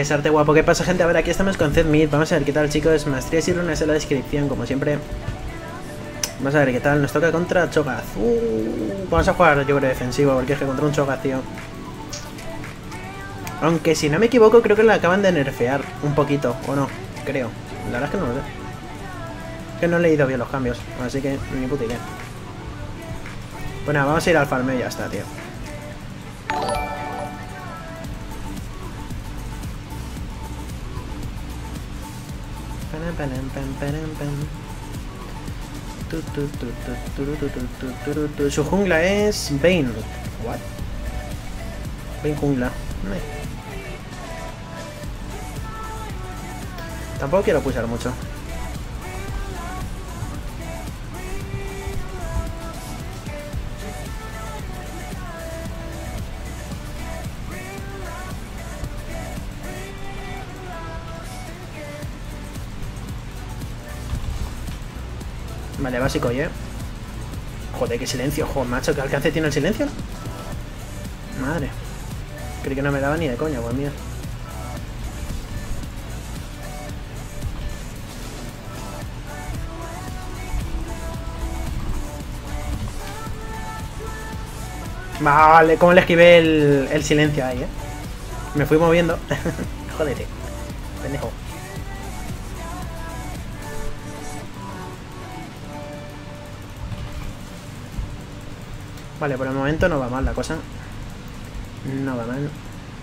noches, arte guapo. ¿Qué pasa, gente? A ver, aquí estamos con Zedmid. Vamos a ver qué tal, chicos. Maestrías y runas en la descripción, como siempre. Vamos a ver qué tal. Nos toca contra Cho'Gath. Vamos a jugar, yo creo, defensivo, porque es que contra un Cho'Gath, tío. Aunque si no me equivoco, creo que la acaban de nerfear un poquito, o no, creo. La verdad es que no lo sé. Que no he leído bien los cambios, así que ni puta idea. Pues nada, vamos a ir al farmeo y ya está, tío. Su jungla es Vayne. What? Vayne jungla. Tampoco quiero pulsar mucho. Vale, básico, oye. Joder, qué silencio. Joder, macho, ¿qué alcance tiene el silencio? Madre. Creí que no me daba ni de coña, pues mía. Vale, cómo le esquivé el silencio ahí, Me fui moviendo. Joder, pendejo. Vale, por el momento no va mal la cosa. No va mal.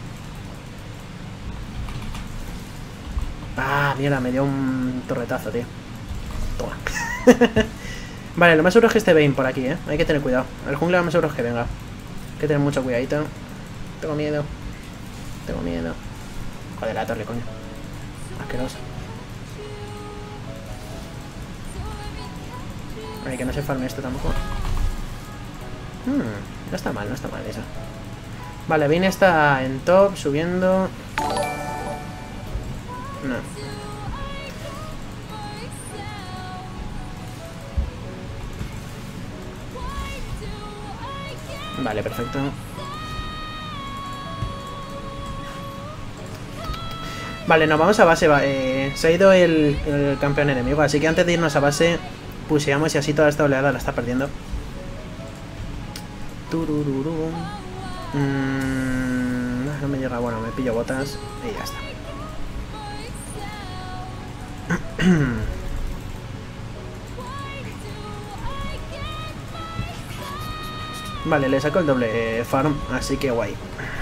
Ah, mierda, me dio un torretazo, tío. Toma. Vale, lo más seguro es que esté Vayne por aquí, Hay que tener cuidado. El jungla lo más seguro es que venga. Hay que tener mucho cuidadito. Tengo miedo. Tengo miedo. Joder, la torre, coño. Asqueroso. Ay, que no se farme esto tampoco. No está mal, no está mal eso. Vale, Vayne está en top, subiendo. No. Vale, perfecto. Vale, nos vamos a base. Se ha ido el campeón enemigo, así que antes de irnos a base, puseamos y así toda esta oleada la está perdiendo. No me llega, bueno, me pillo botas y ya está. Vale, le saco el doble farm, así que guay.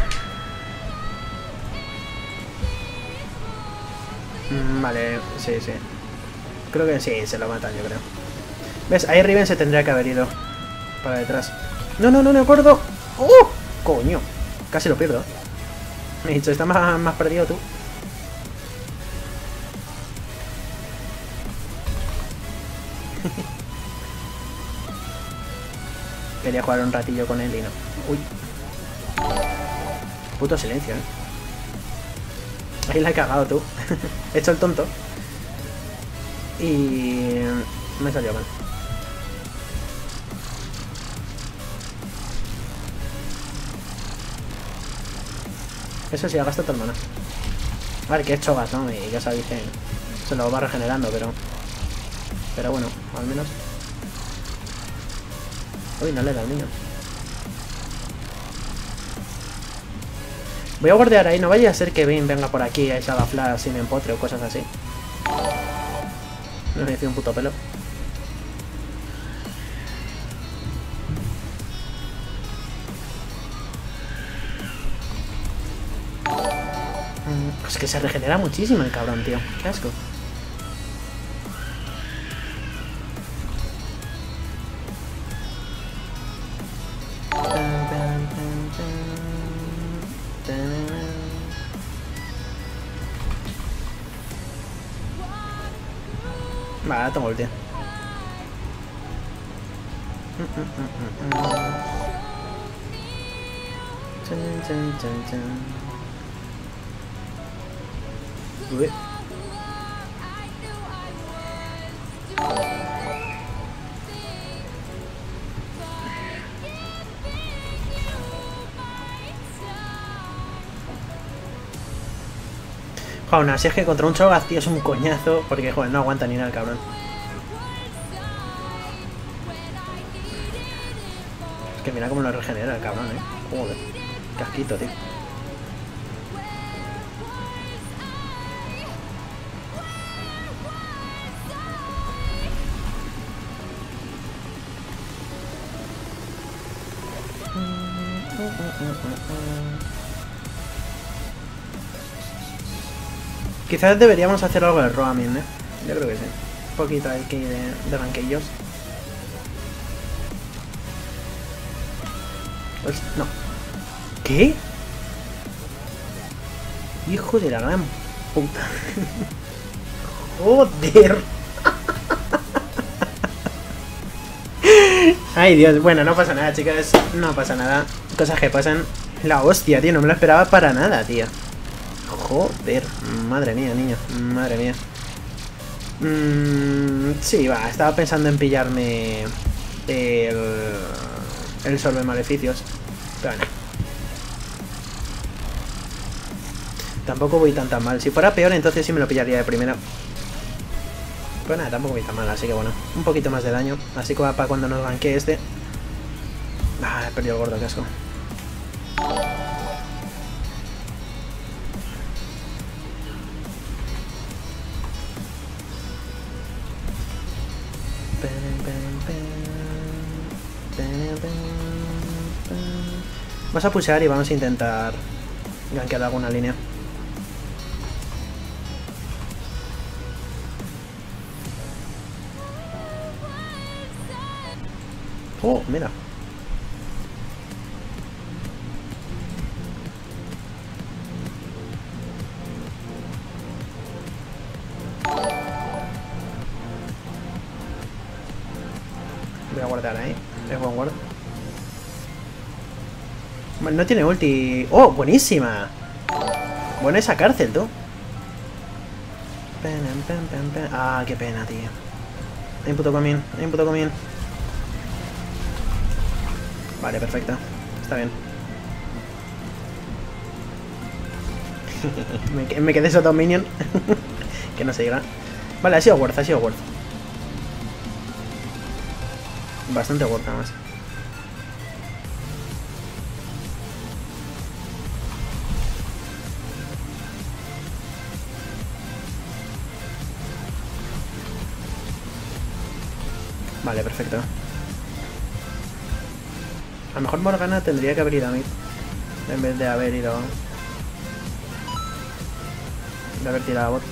Vale, sí. Creo que sí, se lo matan, yo creo. ¿Ves? Ahí Riven se tendría que haber ido para detrás. No me acuerdo. Coño. Casi lo pierdo. Me he dicho, está más perdido tú. Quería jugar un ratillo con él y no. Uy. Puto silencio, Ahí la he cagado tú. He hecho el tonto. Y me salió mal. Eso sí, gasta tu hermana. Vale, que es Cho'Gath, ¿no? Y ya sabéis que se lo va regenerando, pero bueno, al menos. Uy, no le da al niño. Voy a guardear ahí, no vaya a ser que Vayne venga por aquí a esa flash sin empotre o cosas así. No me decía un puto pelo. Es que se regenera muchísimo el cabrón, tío. Qué asco. Vale, ahora tengo ulti. Uy. Joder, no, si es que contra un Cho'Gath, tío, es un coñazo. Porque, joder, no aguanta ni nada el cabrón. Es que mira cómo lo regenera el cabrón, Joder. Casquito, tío. Quizás deberíamos hacer algo de roaming, Yo creo que sí. Un poquito aquí de banquillos. Pues no. ¿Qué? Hijo de la gran puta. Joder. Ay, Dios. Bueno, no pasa nada, chicas. No pasa nada. Cosas que pasan. La hostia, tío. No me lo esperaba para nada, tío. Joder. Madre mía, niño. Madre mía. Sí, va. Estaba pensando en pillarme el sorbe maleficios. Pero bueno. Tampoco voy tan mal. Si fuera peor, entonces sí me lo pillaría de primera. Pero nada, tampoco voy tan mal, así que bueno. Un poquito más de daño. Así que va para cuando nos ganquee este. Ah, he perdido el gordo casco. Vamos a pushear y vamos a intentar gankear alguna línea. Oh, mira. Voy a guardar ahí. Es buen guard. Bueno, no tiene ulti. ¡Oh, buenísima! Buena esa cárcel, tú. Ah, qué pena, tío. Hay un puto comín. Hay un puto comín. Vale, perfecto. Está bien. me quedé solo minion. Que no se diga. Vale, ha sido worth, ha sido worth. Bastante worth, nada más. Vale, perfecto. A lo mejor Morgana tendría que haber ido a mid en vez de haber ido... de haber tirado a bot.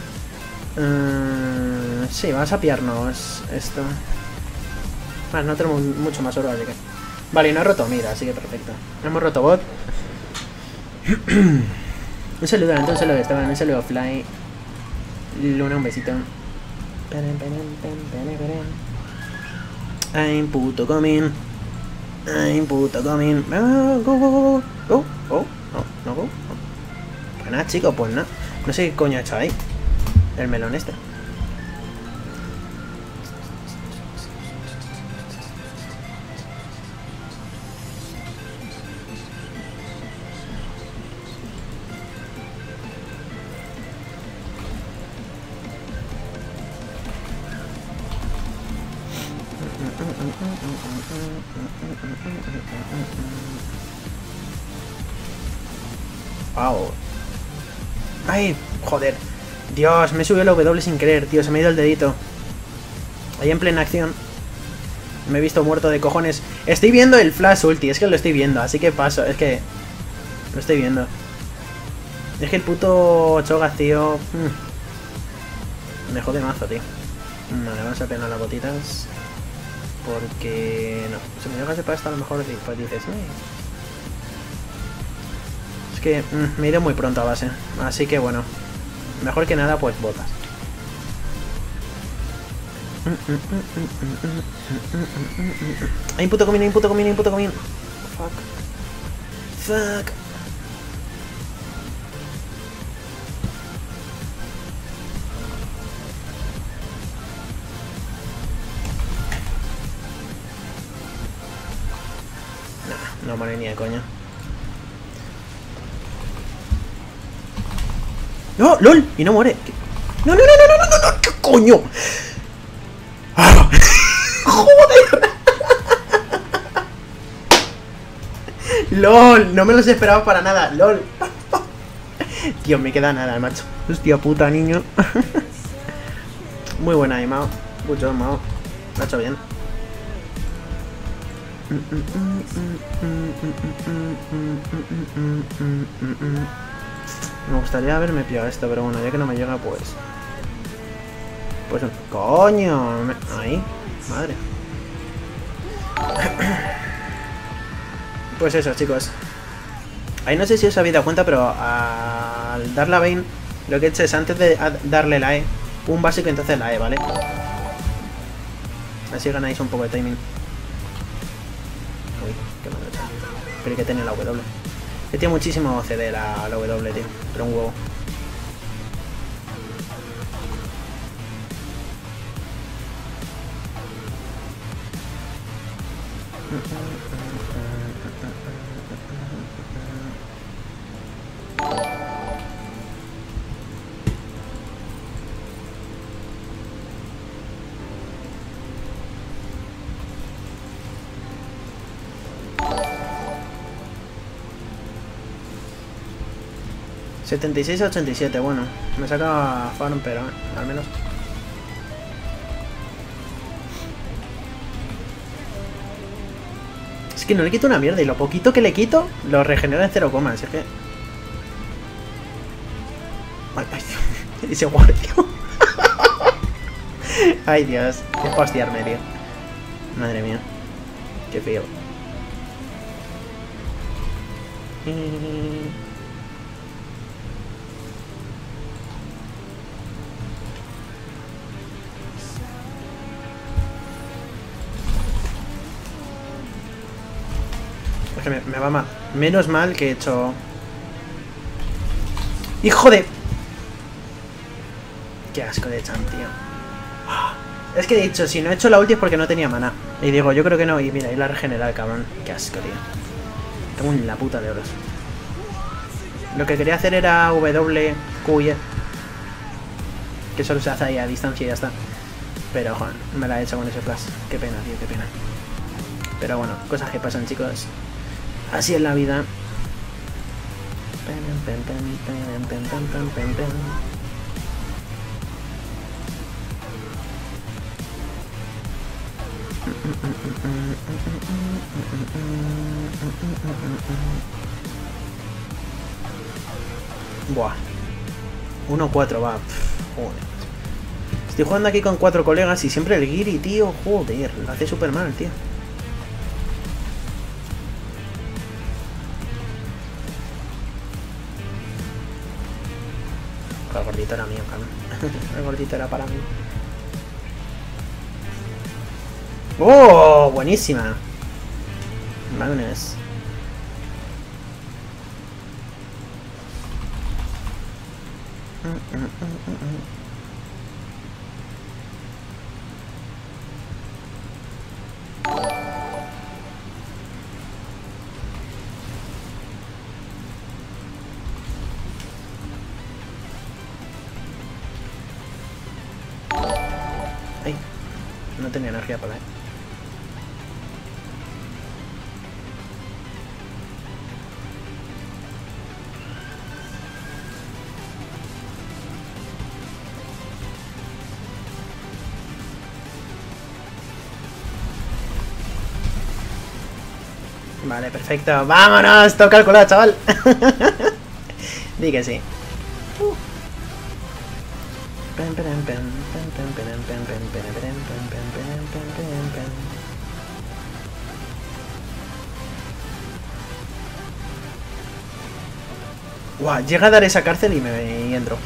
Sí, vamos a pillarnos esto. Vale, no tenemos mucho más oro, así que... Vale, y no he roto mira, así que perfecto. Hemos roto bot. Un saludo, un saludo Esteban, un saludo Fly. Luna, un besito. I'm puto coming. I'm puto coming. Go, go, go, go. Go. Oh, no go. No. Pues nada, chicos, pues nada. No sé qué coño ha hecho ahí. El melón este. Wow. Ay, joder. Dios, me subió el W sin querer, tío. Se me ha ido el dedito. Ahí en plena acción. Me he visto muerto de cojones. Estoy viendo el flash ulti, es que lo estoy viendo. Así que paso, es que... Lo estoy viendo. Es que el puto Cho'Gath, tío... Me jode mazo, tío. Vale, vamos a pegar las botitas. Porque... No, si me dejas de pasta a lo mejor pues dices... Es que me iré muy pronto a base. Así que bueno. Mejor que nada, pues botas. Hay un puto comín, hay un puto comín, hay un puto comín. Fuck. Fuck. Nah, no muere ni de coña. ¡No! ¡Lol! Y no muere. ¡No, no, no, no, no, no, no! ¿Qué coño? ¡Ah! ¡Joder! ¡Lol! No me los esperaba para nada. ¡Lol! Tío, me queda nada, macho. Hostia puta, niño. Muy buena ahí, Mao. Good job, Mao. Lo ha hecho bien. Me gustaría haberme pillado esto, pero bueno, ya que no me llega, pues... Pues... ¡Coño! Ahí. Madre. Pues eso, chicos. Ahí no sé si os habéis dado cuenta, pero al dar la Vayne, lo que he hecho es antes de darle la E, un básico y entonces la E, ¿vale? Así ganáis un poco de timing. Uy, qué mal hecho. Pero hay que tener la W. Que tiene muchísimo CD la W, tío. Pero un huevo. $76 a $87, bueno. Me saca farm, pero al menos. Es que no le quito una mierda y lo poquito que le quito lo regenera en 0, así que... Ay, ay, Dios. Ese guardia. Ay, Dios. Qué hostiarme, tío. Madre mía. Qué feo. Es que me va mal. Menos mal que he hecho... ¡Hijo de...! Qué asco de Chan, tío. Es que he dicho, si no he hecho la ulti es porque no tenía mana. Y digo, yo creo que no. Y mira, ahí la regenera el cabrón. Qué asco, tío. Tengo en la puta de oros. Lo que quería hacer era W, Q y E. Que solo se hace ahí a distancia y ya está. Pero, joder, me la he hecho con ese flash. Qué pena, tío, qué pena. Pero bueno, cosas que pasan, chicos. Así es la vida. Buah. 1-4, va. Joder. Estoy jugando aquí con 4 colegas y siempre el Giri, tío. Joder, lo hace súper mal, tío. El gordito era mío, cabrón. El gordito era para mí. ¡Oh! Buenísima. Magnus. Ay, no tenía energía para ver. Vale, perfecto. ¡Vámonos! Todo calculado, chaval. Di que sí. Guau, llega a dar esa cárcel y me entro.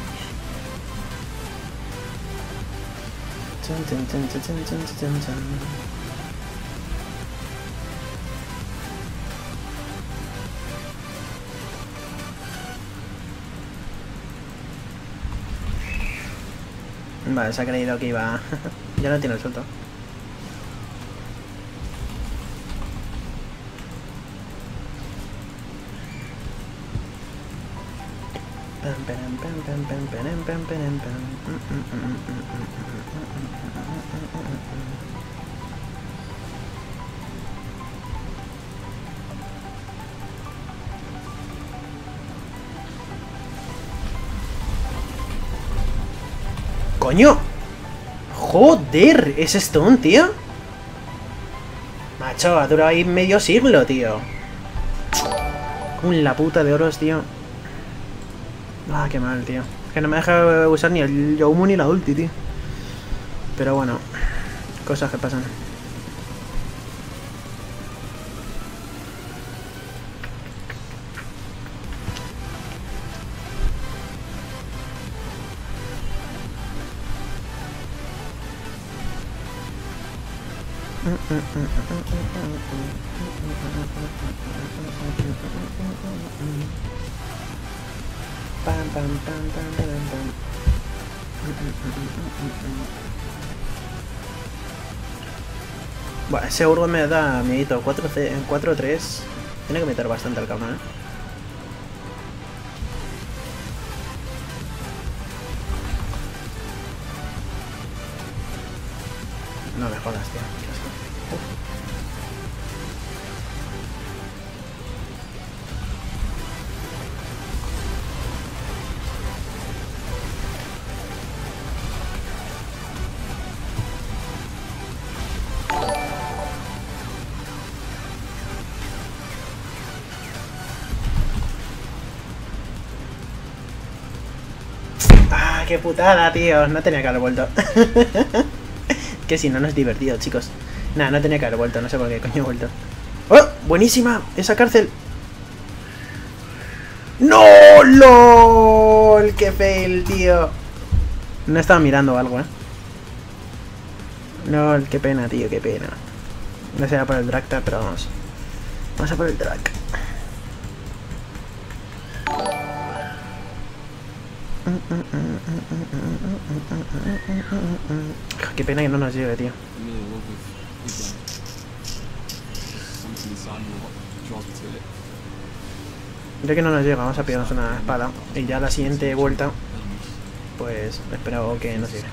Vale, se ha creído que iba... Ya no tiene el suelto. ¡Coño! ¡Joder! ¿Es esto un tío? Macho, ha durado ahí medio siglo, tío. Con la puta de oros, tío. Ah, qué mal, tío. Que no me deja usar ni el Youmu ni la ulti, tío. Pero bueno, cosas que pasan. Bueno, ese Urgo me da miedito. 4-3. Tiene que meter bastante al cabrón, No me jodas, tío. Qué asco. Ah, qué putada, tío. No tenía que haber vuelto. Que si no, no es divertido, chicos. Nada, no tenía que haber vuelto. No sé por qué coño he vuelto. ¡Oh! ¡Buenísima! Esa cárcel. ¡No! ¡Lol! ¡Qué fail, tío! No estaba mirando algo, No, qué pena, tío, qué pena. No sé por el drag, pero vamos. Vamos a por el drag. Qué pena que no nos lleve, tío. Ya que no nos llega, vamos a pillarnos una espada. Y ya la siguiente vuelta, pues espero que nos llegue.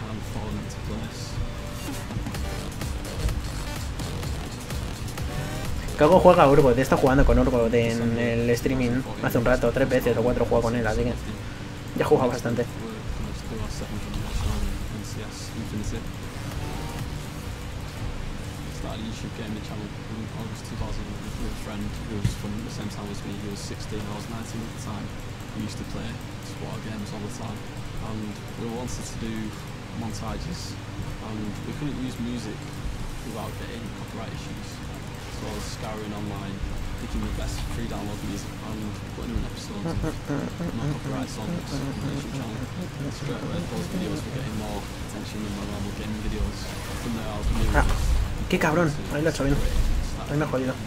Cago juega Urgot, está jugando con Urgot en el streaming hace un rato, 3 veces o 4 juego con él, así que ya he jugado bastante. Started a YouTube gaming channel in August 2011 with a friend who was from the same town as me. He was 16, I was 19 at the time. We used to play squad games all the time, and we wanted to do montages, and we couldn't use music without getting copyright issues. So I was scouring online, picking the best free download music and putting in episodes of non-copyright songs on the YouTube channel. Straight away, those videos were getting more attention than my normal gaming videos. From there, I was new. ¡Qué cabrón! Ahí lo he hecho bien. Ahí me he jodido.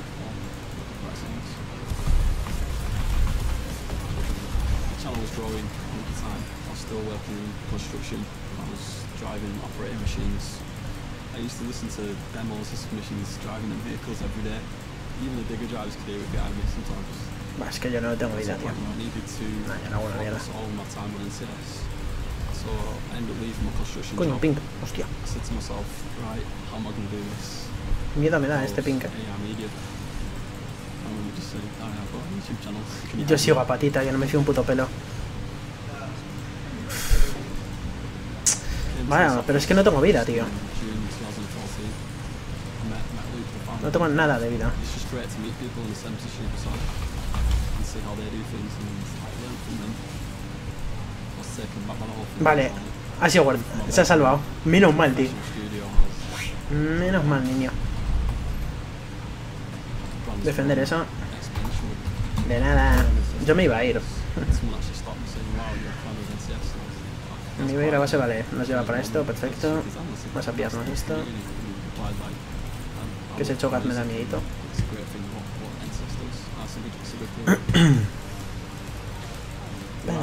Channel was growing at the time. I was still working in construction. I was driving, operating machines. I used to listen to demos of machines driving in vehicles every day. Even the bigger drivers could hear it behind me sometimes. Bah, es que yo no tengo vida, tío. I needed to focus all my time on NCS. So I ended up leaving my construction Coño, job. pink, hostia. I said to myself, right, how am I going to do this? Miedo me da este pink. Media. I'm just saying, alright, I've got a YouTube channel. Can you Yo sigo a patita, yo no me fío un puto pelo. Vaya, pero es que no tengo vida, tío. No tengo nada de vida. Vale, ha sido bueno. Se ha salvado. Menos mal, tío. Menos mal, niño. Defender eso. De nada. Yo me iba a ir. Me iba a ir a base, vale. Nos lleva para esto, perfecto. Vamos a pillarnos esto. Que ese Cho'Gath me da miedito.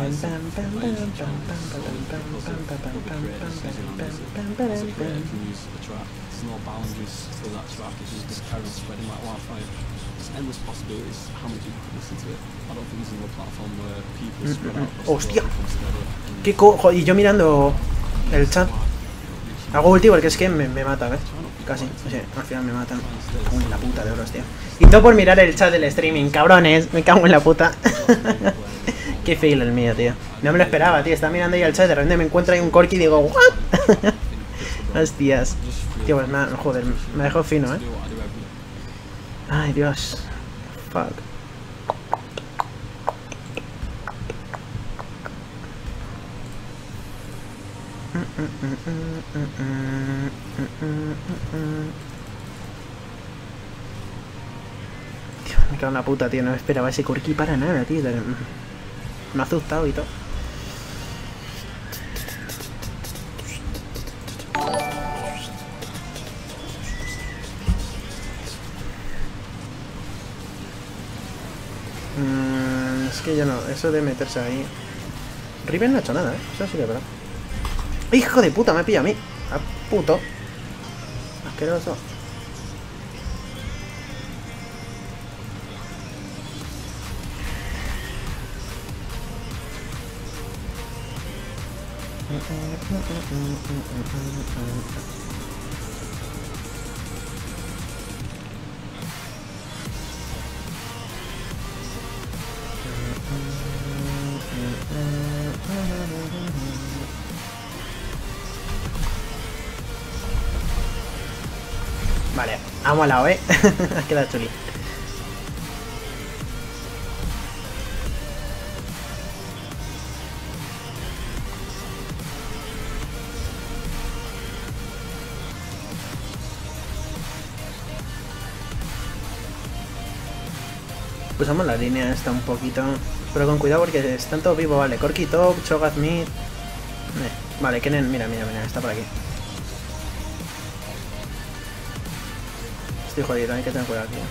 rise of my YouTube channel solely because of other creators using our music. As a creator can use a track, there's no boundaries to that track, it just carries on spreading like wildfire. There's endless possibilities how many people can listen to it. I don't think there's another platform where people spread out across the Hostia. world and come together. And ¿Qué cojo? Y yo mirando el chat. Hago ulti porque es que me mata, ¿ves? Casi. O sea, al final me matan. Uy, la puta de euros, tío. Y todo por mirar el chat del streaming, cabrones. Me cago en la puta. Qué fail el mío, tío. No me lo esperaba, tío. Estaba mirando ahí el chat, de repente me encuentro ahí un Corki y digo, ¿what? Hostias. Tío, pues joder, me dejó fino, ¿eh? Ay, Dios. Fuck. Tío, me cago en la puta, tío. No me esperaba ese Corki para nada, tío. Me ha asustado y todo. Es que yo no, eso de meterse ahí. Riven no ha hecho nada, eso sí que es verdad. ¡Hijo de puta! Me pilla a mí. ¡A puto! Asqueroso. Vale, ha molado, ¿eh? Ha quedado chuli. Pusamos la línea esta un poquito, pero con cuidado porque están todos vivos, vale. Corki top, Cho'Gath mid. Vale, Kennen, mira, está por aquí. Estoy jodido, hay que tener cuidado aquí.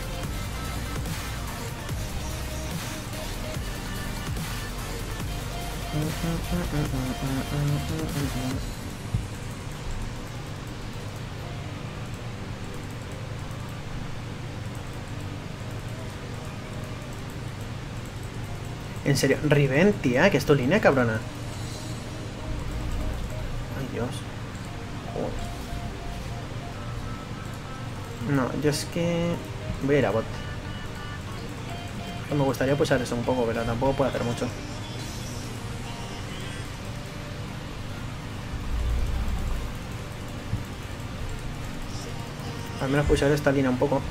En serio, Riven, tía, que es tu línea, cabrona. Ay, Dios. Joder. No, yo es que voy a ir a bot. Me gustaría pulsar eso un poco, pero tampoco puedo hacer mucho. Al menos pulsar esta línea un poco.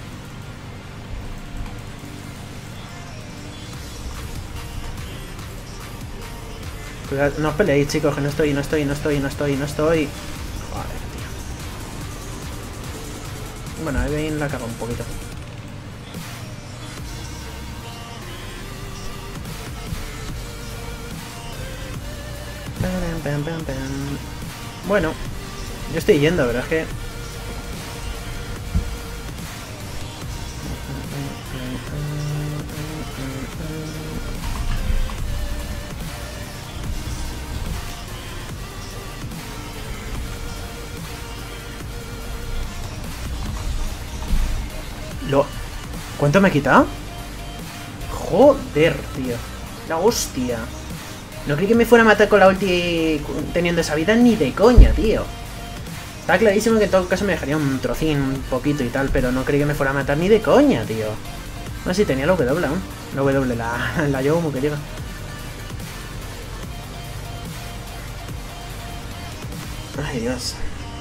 Cuidado, no os peleéis, chicos, que no estoy. Joder, tío. Bueno, ahí bien la cago un poquito. Bueno, yo estoy yendo, pero es que... ¿Cuánto me ha quitado? Joder, tío. La hostia. No creí que me fuera a matar con la ulti teniendo esa vida ni de coña, tío. Está clarísimo que en todo caso me dejaría un trocín, un poquito y tal, pero no creí que me fuera a matar ni de coña, tío. No sé si tenía la W aún. La W, la Yomu que diga. Ay, Dios.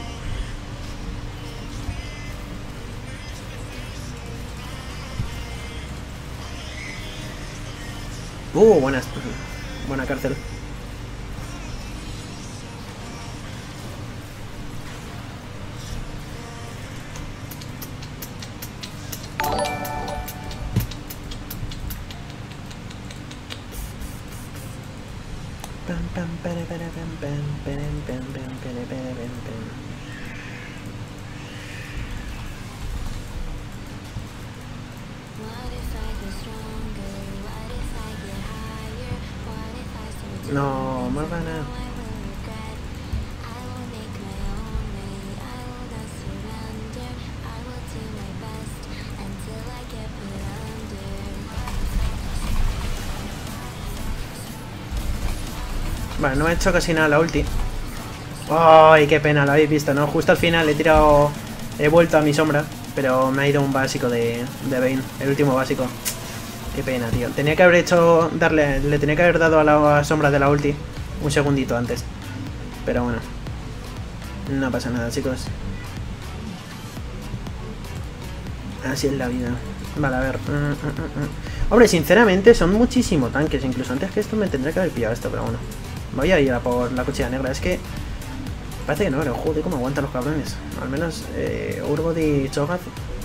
Buena cárcel. Morgana. Vale, no he hecho casi nada la ulti. ¡Ay, qué pena! Lo habéis visto, ¿no? Justo al final he tirado... He vuelto a mi sombra, pero me ha ido un básico de Vayne. El último básico. Qué pena, tío. Tenía que haber hecho... Le tenía que haber dado a la sombra de la ulti un segundito antes. Pero bueno. No pasa nada, chicos. Así es la vida. Vale, a ver. Hombre, sinceramente son muchísimos tanques. Incluso antes que esto me tendría que haber pillado esto, pero bueno. Voy a ir a por la cuchilla negra. Es que... Parece que no, pero joder, cómo aguantan los cabrones. Al menos Urgot y Cho'Gath.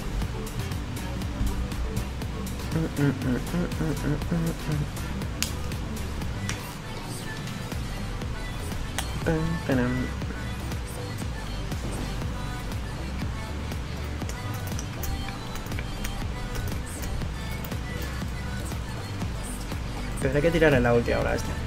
Tendré que tirar en la ulti ahora este.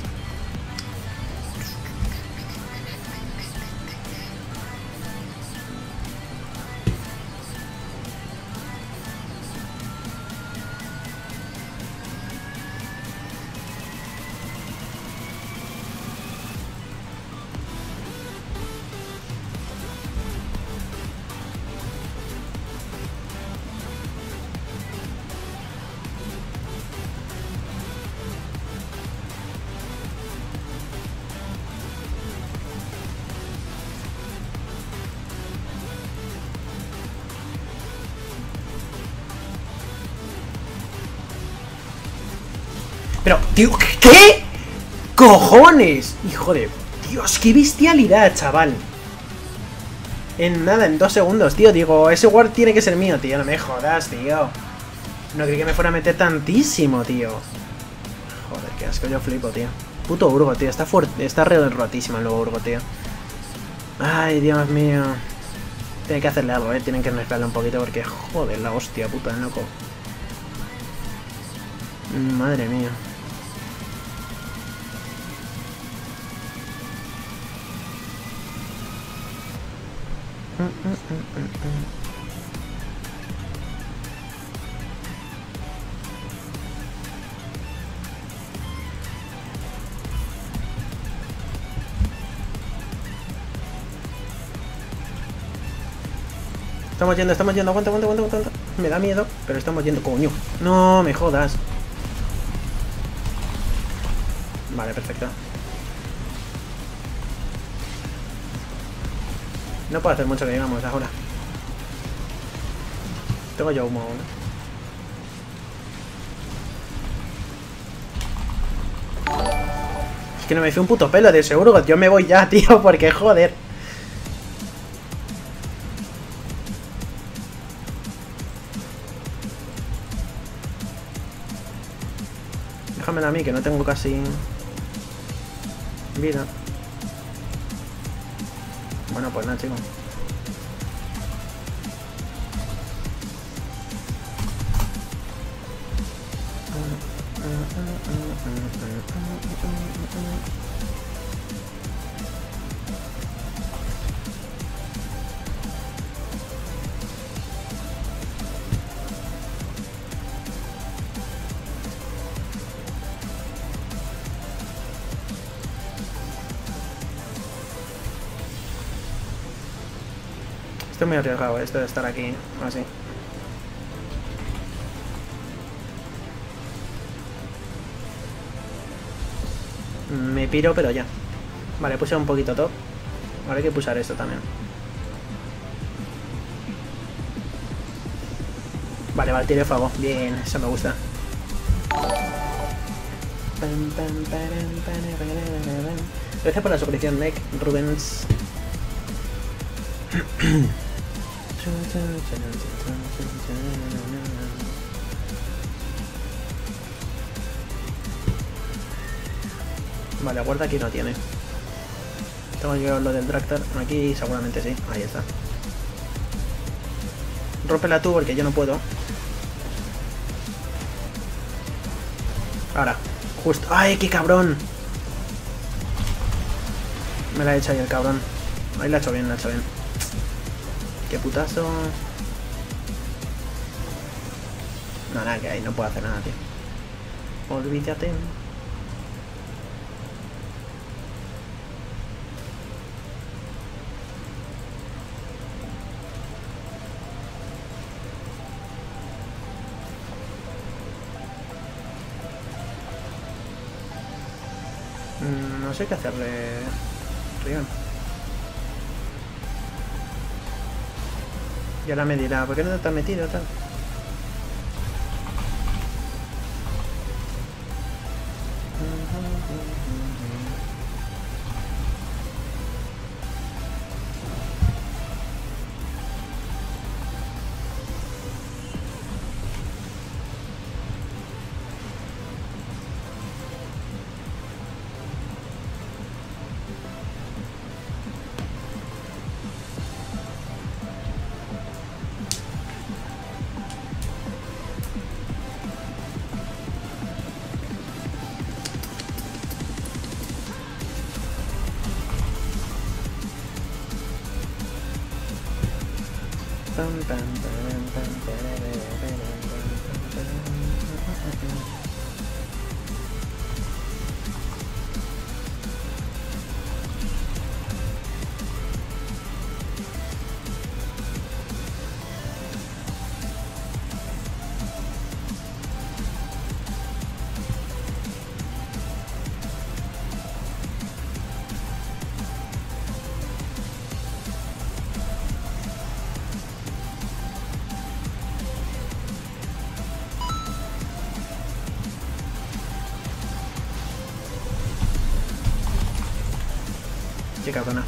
Pero, tío, ¿qué? ¡Cojones! Hijo de... Dios, qué bestialidad, chaval. En nada, en 2 segundos, tío. Digo, ese ward tiene que ser mío, tío. No me jodas, tío. No creí que me fuera a meter tantísimo, tío. Joder, qué asco, yo flipo, tío. Puto Urgot, tío. Está fuerte, está re rotísimo el nuevo Urgot, tío. Ay, Dios mío. Tienen que hacerle algo, tienen que nerfearle un poquito porque, joder, la hostia, puta, loco. Madre mía. Estamos yendo, aguanta. Me da miedo, pero estamos yendo, coño. No me jodas. Vale, perfecto. No puedo hacer mucho que digamos ahora. Tengo yo humo aún. Es que no me fui un puto pelo de ese Urgot. Yo me voy ya, tío, porque joder. Déjamela a mí, que no tengo casi vida. Bueno, pues nada, chicos. Estoy muy arriesgado esto de estar aquí, así. Me piro, pero ya. Vale, puse un poquito top. Ahora hay que pulsar esto también. Vale, tiro de fuego. Bien, eso me gusta. Gracias por la suscripción, Nick Rubens. Vale, guarda aquí no tiene. Tengo yo lo del tractor. Aquí seguramente sí. Ahí está. Rómpela tú porque yo no puedo. Ahora. Justo. ¡Ay, qué cabrón! Me la ha hecho ahí el cabrón. Ahí la ha hecho bien, la ha hecho bien. Qué putazo. No, nada, que ahí no puedo hacer nada, tío. Olvídate. No sé qué hacerle, Rion. Y ahora me dirá, ¿por qué no te has metido tal? Qué cabrona.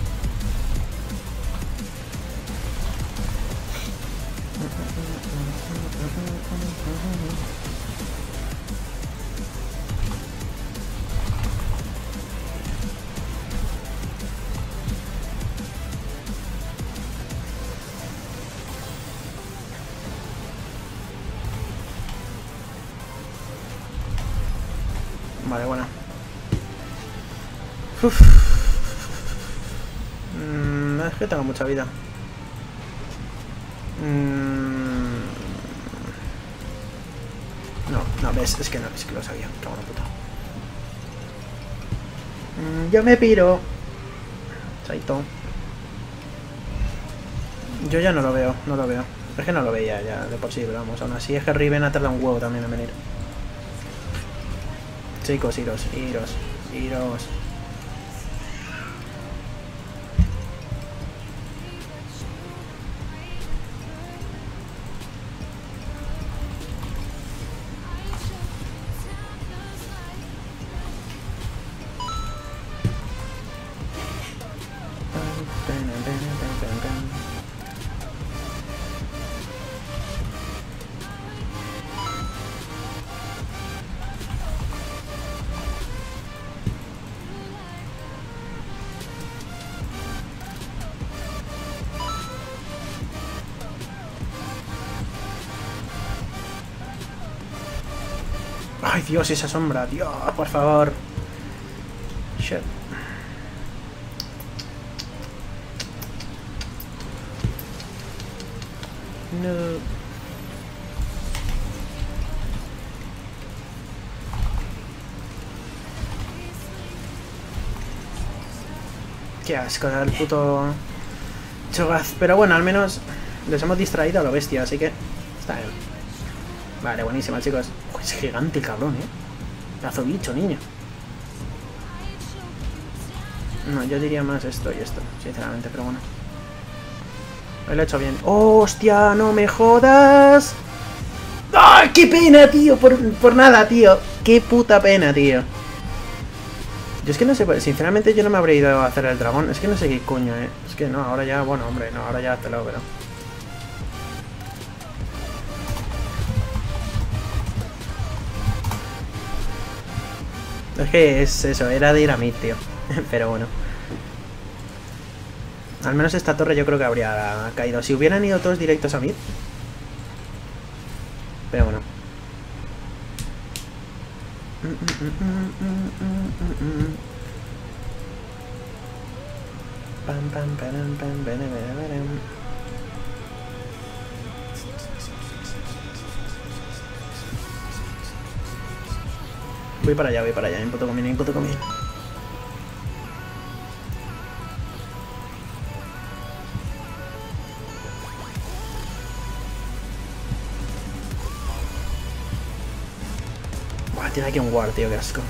Vale, bueno. Uf. Es que tengo mucha vida. No, ves, es que no, es que lo sabía. Cago en la puta. Yo me piro. Saito. Yo ya no lo veo, no lo veo. Es que no lo veía ya de por sí, pero vamos. Aún así es que Riven ha tardado un huevo también en venir. Chicos, iros. Ay, Dios, esa sombra. Dios, por favor. Shit. No. Qué asco el puto Cho'Gath. Pero bueno, al menos les hemos distraído a lo bestia, así que está bien. Vale, buenísima, chicos. Uy, es gigante el cabrón, pedazo bicho, niño. No, yo diría más esto y esto, sinceramente, pero bueno. Lo he hecho bien. ¡Oh, hostia! ¡No me jodas! ¡Ay, qué pena, tío! Por nada, tío. ¡Qué puta pena, tío! Yo es que no sé, sinceramente yo no me habría ido a hacer el dragón. Es que no sé qué coño, Es que no, ahora ya, bueno, hombre, no, ahora ya te lo veo. Es que es eso, era de ir a mid, tío. Pero bueno. Al menos esta torre yo creo que habría caído. Si hubieran ido todos directos a mid. Pero bueno. Pam, pam, param, pam, bere, bere, berem. Voy para allá, en puto comín, Buah, tiene aquí un guard, tío, qué asco.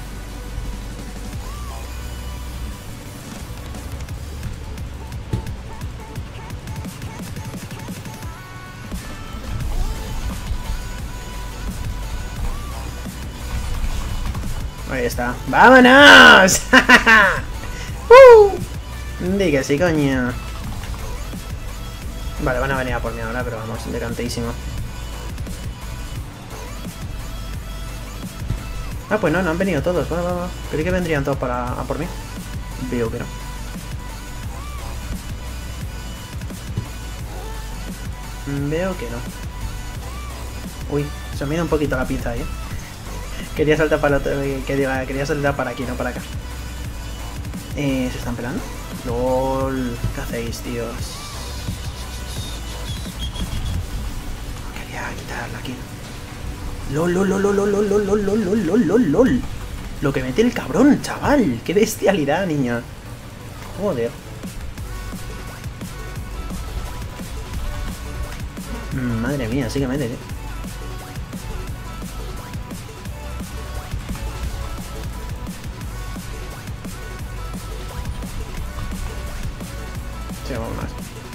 Ahí está. ¡Vámonos! Di que sí, coño. Vale, van a venir a por mí ahora, pero vamos, decanteísimo. Ah, pues no han venido todos. Va. Creí que vendrían todos a por mí. Veo que no. Veo que no. Uy, se me ha ido un poquito la pinza ahí, Quería saltar para otro, quería saltar para aquí, no para acá. ¿Se están pelando? LOL, ¿qué hacéis, tíos? Quería quitarla aquí. LOL. Lo que mete el cabrón, chaval. Qué bestialidad, niña. Joder. Madre mía, sí que mete, Sí, vamos más.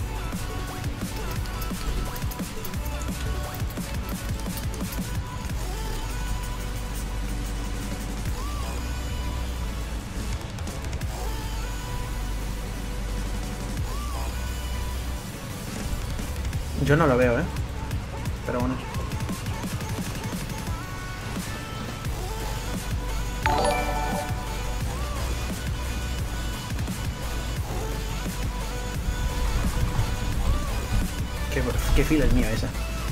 Yo no lo veo, pero bueno. Qué fila es mío esa.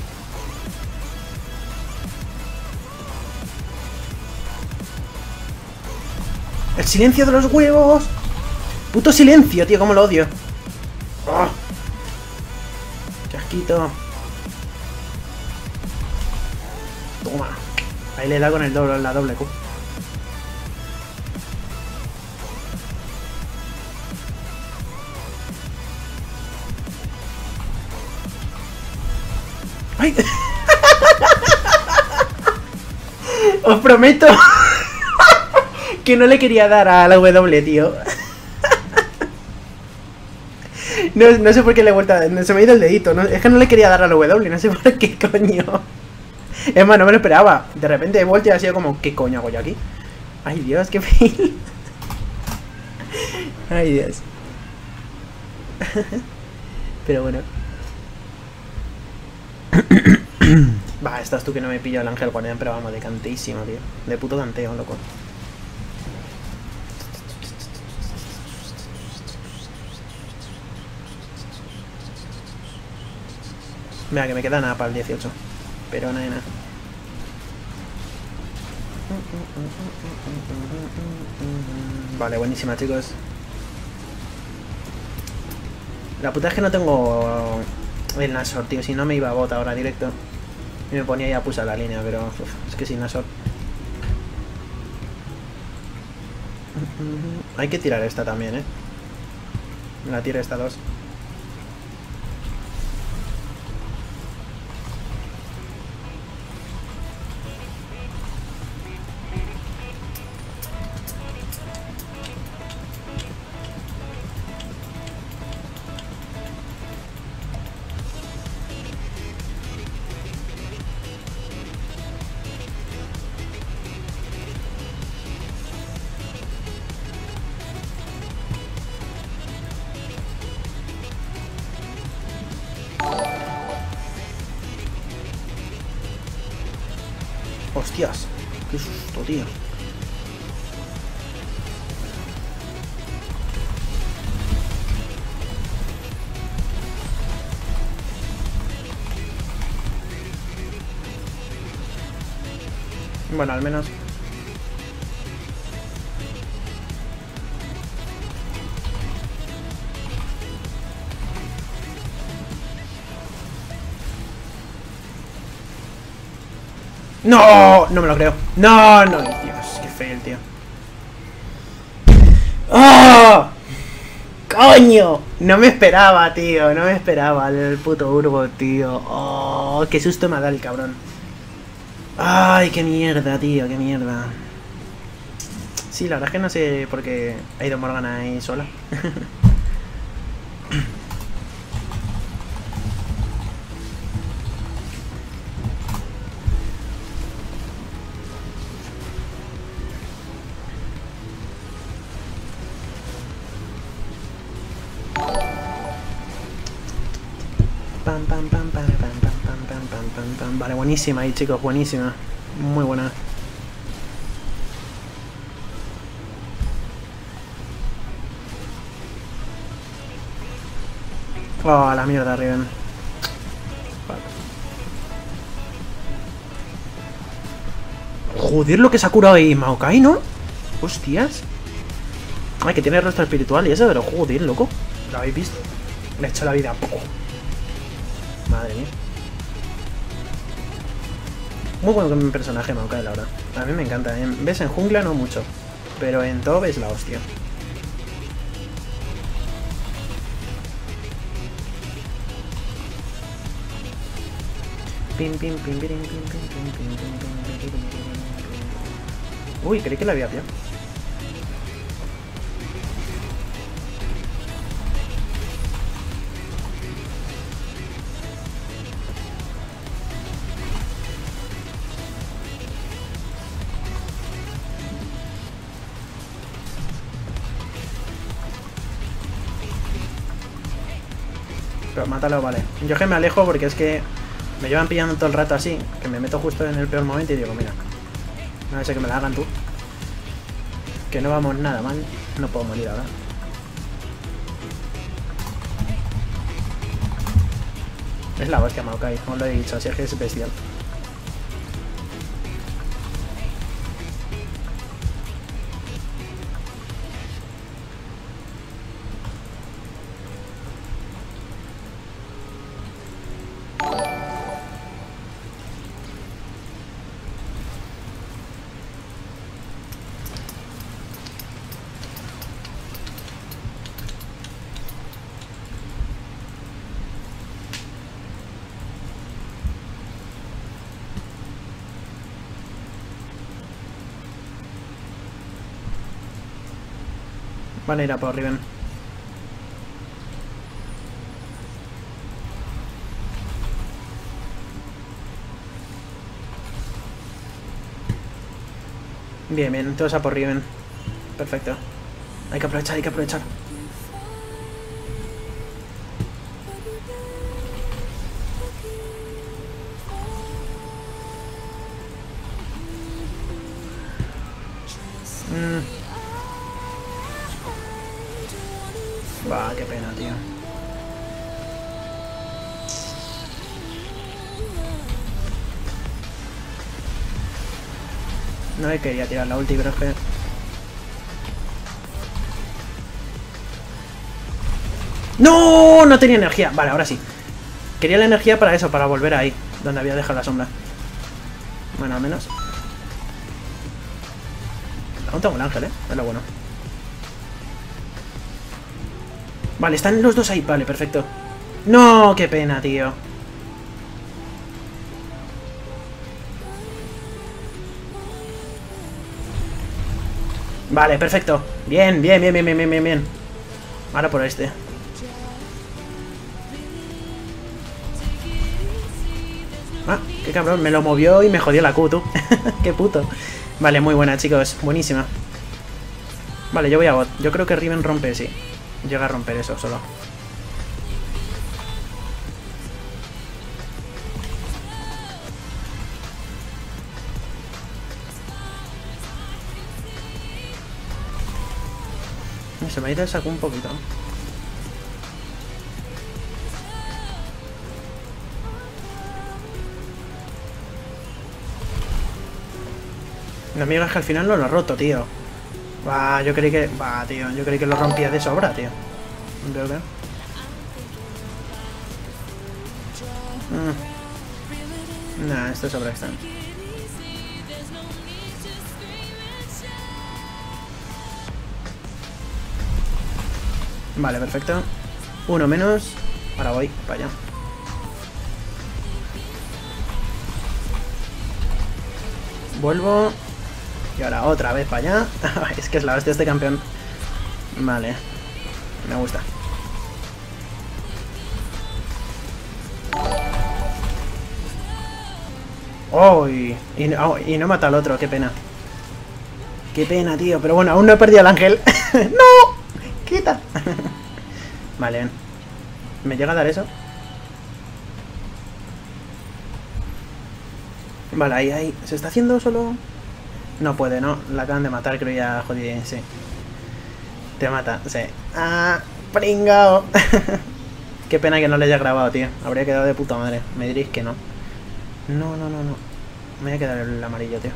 ¡El silencio de los huevos! ¡Puto silencio, tío! ¡Cómo lo odio! ¡Oh! ¡Qué asquito! Toma. Ahí le da con el doble, la doble Q. ¡Ay! Os prometo que no le quería dar a la W, tío. No sé por qué le he vuelto a... Se me ha ido el dedito. Es que no le quería dar a la W, no sé por qué coño. Es más, no me lo esperaba. De repente he vuelto y ha sido como, ¿qué coño hago yo aquí? Ay, Dios, qué fail. Ay, Dios. Pero bueno. Va, estás tú que no me pillo el ángel guardián, pero vamos, de cantísimo, tío. De puto canteo, loco. Mira, que me queda nada para el 18. Pero nada. Vale, buenísima, chicos. La puta es que no tengo el Nashor, tío. Si no me iba a bot ahora directo. Y me ponía ya a pulsar la línea, pero es que sin Nashor. Hay que tirar esta también, La tiro esta 2. Hostias, qué susto, tío. Bueno, al menos. ¡No! No me lo creo. ¡No! No, Dios, qué feo el tío. ¡Oh! ¡Coño! No me esperaba, tío. No me esperaba el puto Urgot, tío. ¡Oh! ¡Qué susto me ha dado el cabrón! ¡Ay, qué mierda, tío! ¡Qué mierda! Sí, la verdad es que no sé por qué ha ido Morgana ahí sola. Pam, pam, pam, pam, pam, pam, pam, pam, pam, pam, pam. Vale, buenísima ahí, chicos, buenísima. Muy buena. Oh, la mierda, Riven. Joder, lo que se ha curado ahí Maokai, ¿no? Hostias. Ay, que tiene rostro espiritual y eso, pero joder, loco. ¿Lo habéis visto? Le he hecho la vida a poco. Madre mía. Muy bueno con mi personaje Maokai, la verdad. A mí me encanta. ¿Ves? En jungla no mucho. Pero en top es la hostia. Pim, pim, pim, pim, pim, pim, pim, pim, pim, pim. Uy, creí que la había pillado. Pero mátalo, vale. Yo que me alejo porque es que me llevan pillando todo el rato así, que me meto justo en el peor momento y digo, mira, no sé que me la hagan tú. Que no vamos nada mal. No puedo morir ahora. Es la hostia Maokai, como lo he dicho, así es que es bestial. Van a ir a por Riven. Bien, bien, todos a por Riven. Perfecto. Hay que aprovechar, hay que aprovechar. Bah, qué pena, tío. No me quería tirar la ulti, pero es que... ¡No! No tenía energía. Vale, ahora sí. Quería la energía para eso, para volver ahí, donde había dejado la sombra. Bueno, al menos. Aún tengo un ángel, es lo bueno. Vale, están los dos ahí. Vale, perfecto. ¡No! ¡Qué pena, tío! Vale, perfecto. Bien, bien, bien, bien, bien, bien, bien. Ahora por este. Ah, qué cabrón. Me lo movió y me jodió la Q, tú. Qué puto. Vale, muy buena, chicos. Buenísima. Vale, yo voy a bot. Yo creo que Riven rompe, sí. Llega a romper eso solo. Se me ha ido el saco un poquito. No me digas que al final no lo he roto, tío. Va, yo creí que... Va, tío, yo creí que lo rompía de sobra, tío. Creo que... Nah, esto sobra está. Vale, perfecto. Uno menos. Ahora voy para allá. Vuelvo. Y ahora otra vez para allá. Es que es la hostia este campeón. Vale. Me gusta. ¡Oh! Y no mata al otro, qué pena. Qué pena, tío. Pero bueno, aún no he perdido al ángel. ¡No! ¡Quita! Vale, bien. ¿Me llega a dar eso? Vale, ahí. ¿Se está haciendo solo? No puede, ¿no? La acaban de matar, creo ya, jodí, sí. Te mata, sí. ¡Ah! ¡Pringao! Qué pena que no le haya grabado, tío. Habría quedado de puta madre. Me diréis que no. No. Me voy a quedar el amarillo, tío.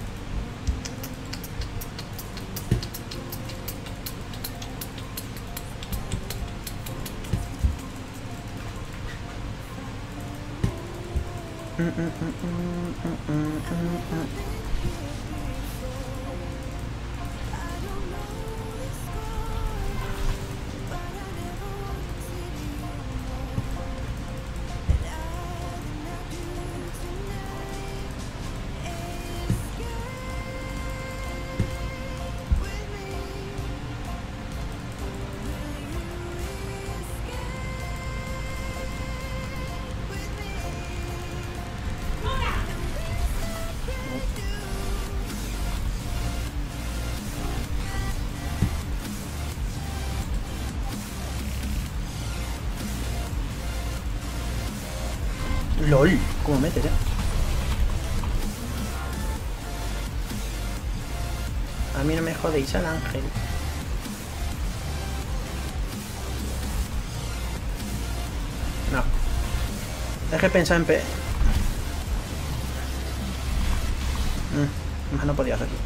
LOL, ¿cómo metes, A mí no me jodéis al ángel. No. Deje pensar en más no podía hacerlo.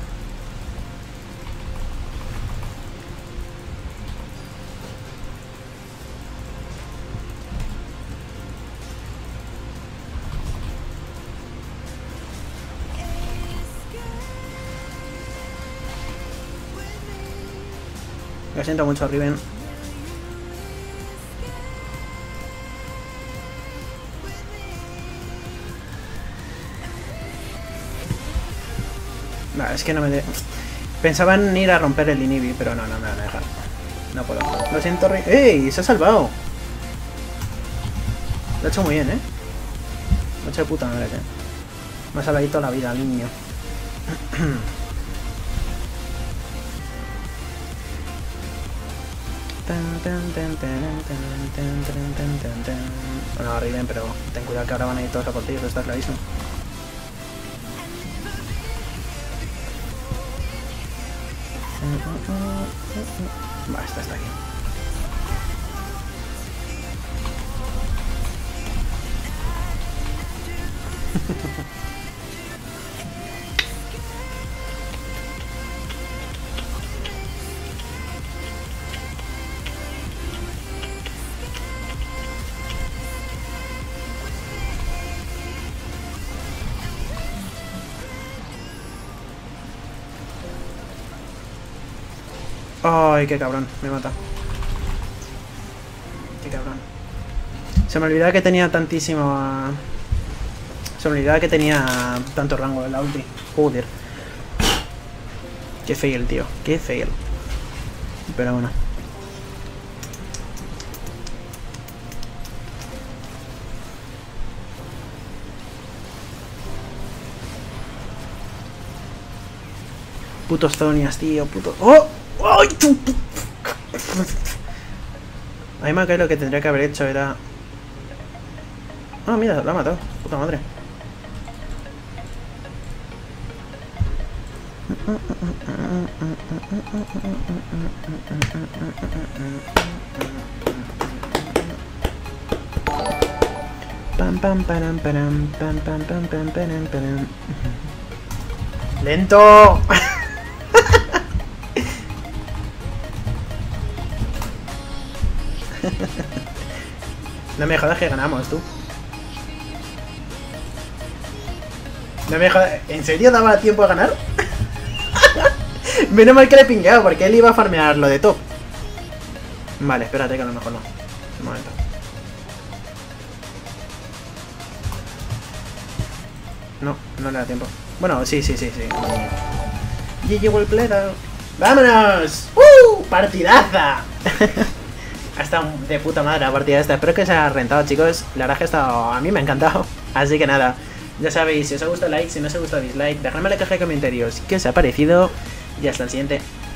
Lo siento mucho, Riven. No, es que no me... Pensaba en ir a romper el inhibi, pero no me van a dejar. No puedo. Lo siento, Riven. ¡Ey! Se ha salvado. Lo ha hecho muy bien, ¿eh? Lo ha hecho de puta madre, ¿eh? Me ha salvado toda la vida, el niño. Bueno, Riven, pero ten cuidado que ahora van a ir todos a por ti, eso está clarísimo. Va, está aquí. Ay, qué cabrón, me mata. Qué cabrón. Se me olvidaba que tenía tantísimo... Se me olvidaba que tenía tanto rango en la ulti. Joder. Qué fail, tío. Qué fail. Pero bueno. Putos Zonias, tío. Puto... ¡Oh! ¡Ay! A mí me ha caído lo que tendría que haber hecho era... Ah, mira, la ha matado. Puta madre. Pam pam param param pam pam pam pam param param. ¡Lento! No me jodas que ganamos, tú. No me jodas... ¿En serio daba tiempo a ganar? Menos mal que le he pingueado, porque él iba a farmear lo de top. Vale, espérate que a lo mejor no. Un momento. No le da tiempo. Bueno, sí. Y llegó el pleta. ¡Vámonos! ¡Partidaza! Ha estado de puta madre la partida esta. Espero que os haya rentado, chicos. La verdad es que a mí me ha encantado. Así que nada, ya sabéis, si os ha gustado like, si no os ha gustado dislike, dejadme en la caja de comentarios qué os ha parecido. Y hasta el siguiente.